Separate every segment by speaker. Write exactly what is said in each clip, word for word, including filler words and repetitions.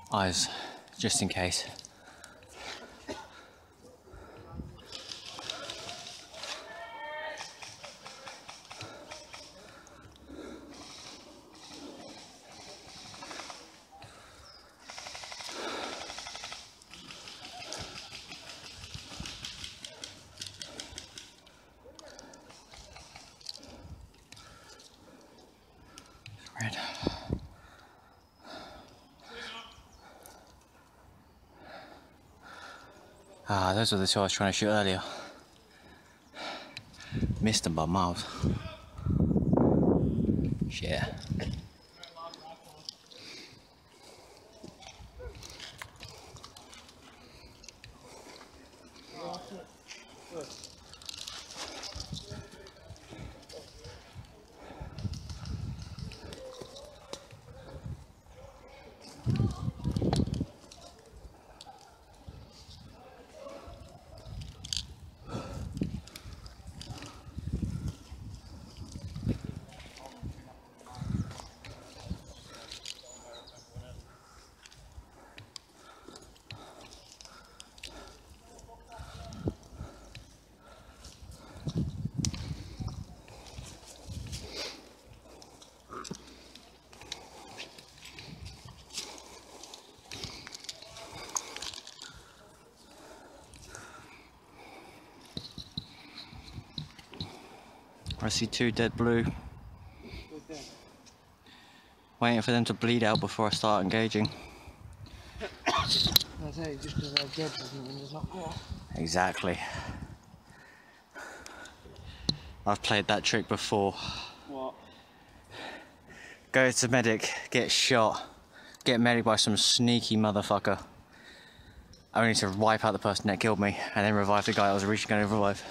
Speaker 1: eyes, just in case. Red. Ah, those were the two I was trying to shoot earlier. Missed them by miles. Yeah. I see two dead blue. Waiting for them to bleed out before I start engaging.
Speaker 2: I say, just because they're dead doesn't mean there's not more.
Speaker 1: Exactly. I've played that trick before.
Speaker 2: What?
Speaker 1: Go to medic, get shot, get medic by some sneaky motherfucker, only to wipe out the person that killed me, and then revive the guy I was originally going to revive.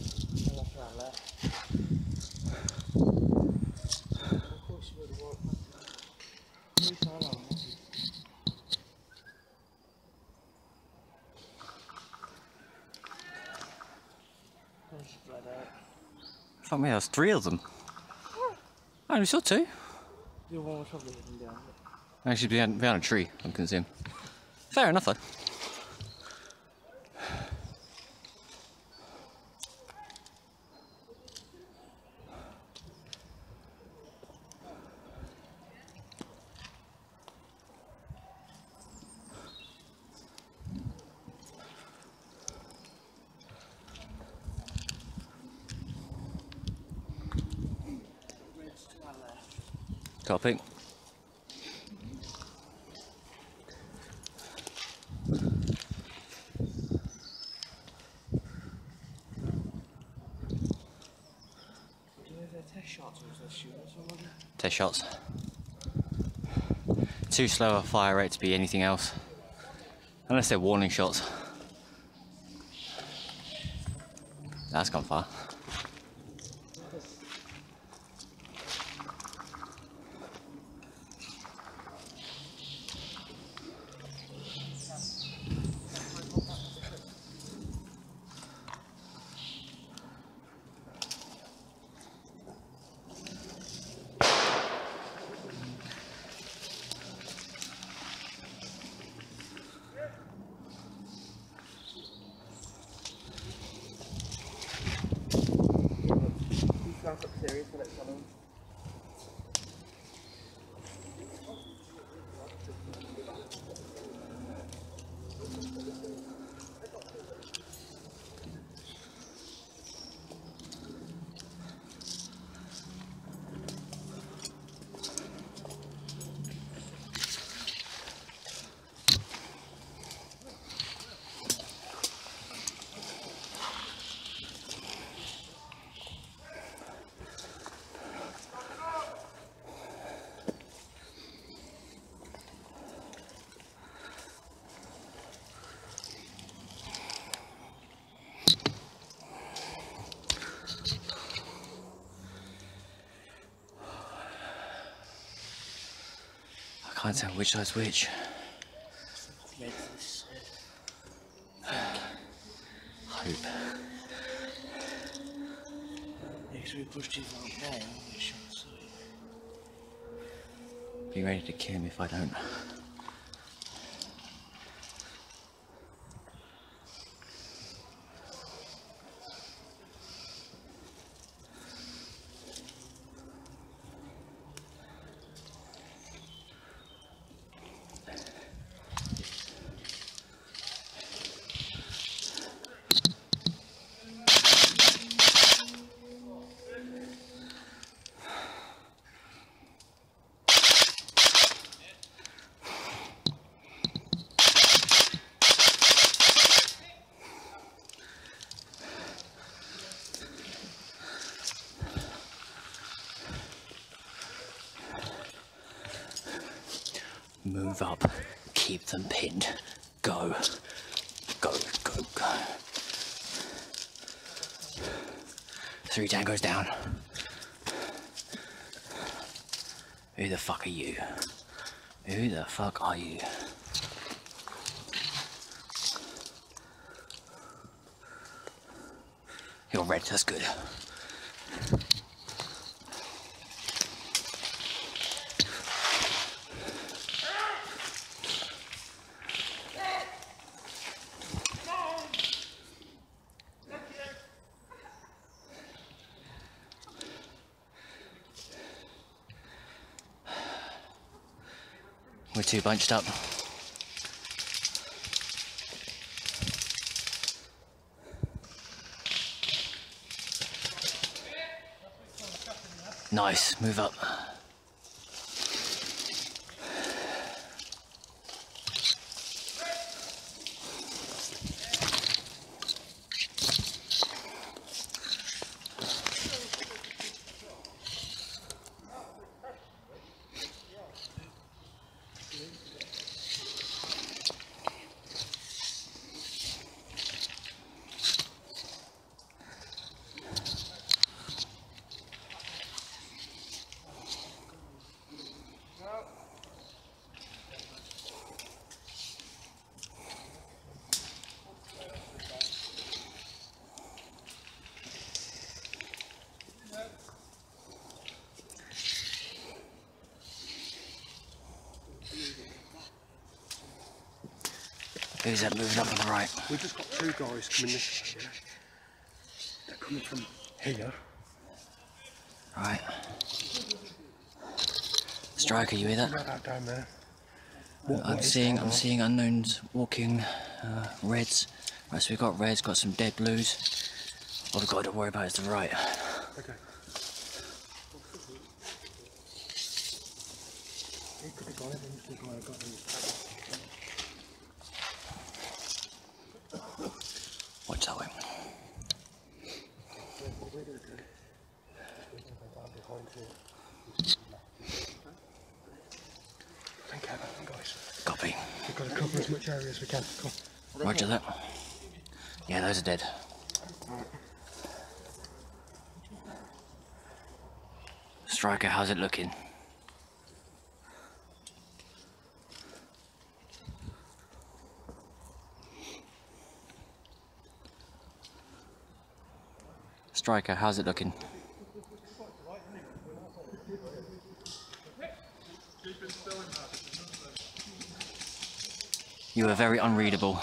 Speaker 1: Fuck me, there was three of them. I only saw two.
Speaker 2: The one was probably hidden down.
Speaker 1: Actually, behind, behind a tree, I can see him. Fair enough though. Copy. Test shots. Too slow a fire rate to be anything else. Unless they're warning shots. That's gone far. I can't tell which side's which. Hope.
Speaker 2: Because we pushed his out there, we shot so.
Speaker 1: Be ready to kill him if I don't. Move up. Keep them pinned. Go. Go, go, go. Three tangos down. Who the fuck are you? Who the fuck are you? You're red, that's good. We're too bunched up. Nice, move up. Who's that moving up on the right?
Speaker 3: We've just got two guys coming this way. They're coming from here.
Speaker 1: Right. Striker, you hear that?
Speaker 3: Right out down there.
Speaker 1: What, I'm seeing, I'm seeing unknowns walking, uh, reds. Right, so we've got reds, got some dead blues. All we've got to worry about is the right.
Speaker 3: Okay. He could have gone in, he could have got in.
Speaker 1: Watch that way.
Speaker 3: Think out that, guys.
Speaker 1: Copy.
Speaker 3: We've got to cover as much area as we can. Come on.
Speaker 1: Roger that. Yeah, those are dead. Striker, how's it looking? Striker, how's it looking? You are very unreadable.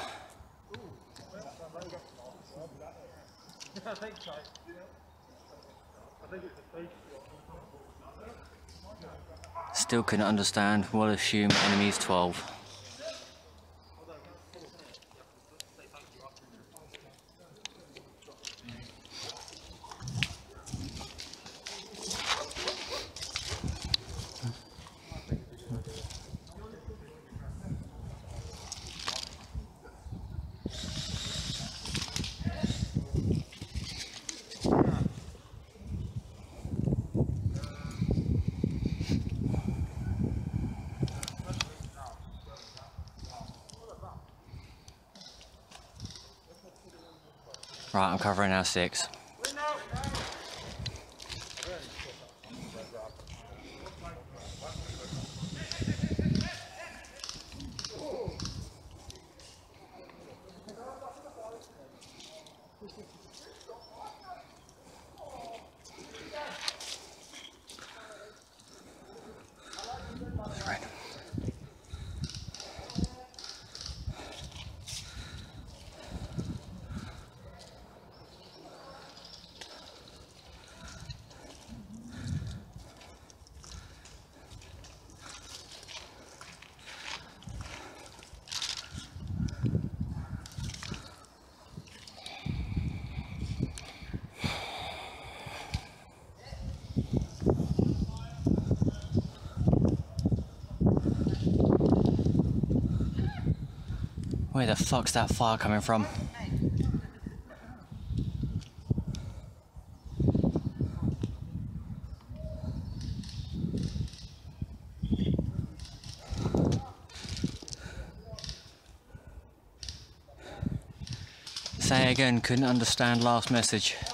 Speaker 1: Still couldn't understand. We'll assume enemy's twelve. Right, I'm covering our six. Right. Where the fuck's that fire coming from? Say again, couldn't understand last message.